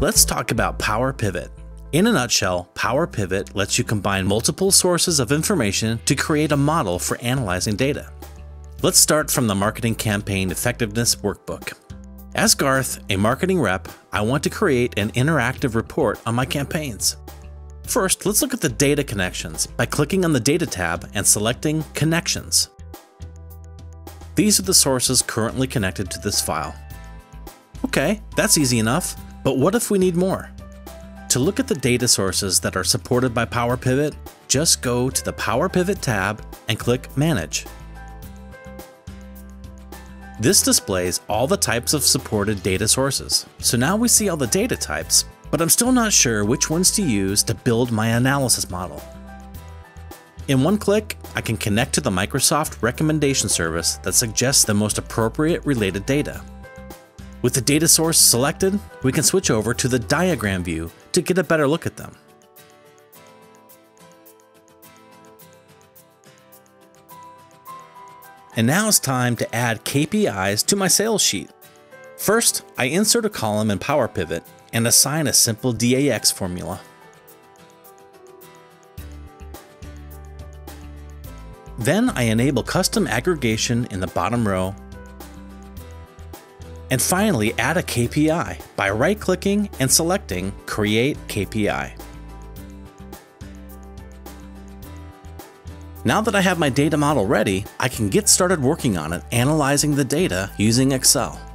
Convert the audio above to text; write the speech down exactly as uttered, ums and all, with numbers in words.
Let's talk about PowerPivot. In a nutshell, PowerPivot lets you combine multiple sources of information to create a model for analyzing data. Let's start from the Marketing Campaign Effectiveness Workbook. As Garth, a marketing rep, I want to create an interactive report on my campaigns. First, let's look at the data connections by clicking on the Data tab and selecting Connections. These are the sources currently connected to this file. Okay, that's easy enough, but what if we need more? To look at the data sources that are supported by PowerPivot, just go to the PowerPivot tab and click Manage. This displays all the types of supported data sources. So now we see all the data types, but I'm still not sure which ones to use to build my analysis model. In one click, I can connect to the Microsoft recommendation service that suggests the most appropriate related data. With the data source selected, we can switch over to the diagram view to get a better look at them. And now it's time to add K P Is to my sales sheet. First, I insert a column in PowerPivot and assign a simple D A X formula. Then I enable custom aggregation in the bottom row. And finally, add a K P I by right-clicking and selecting Create K P I. Now that I have my data model ready, I can get started working on it, analyzing the data using Excel.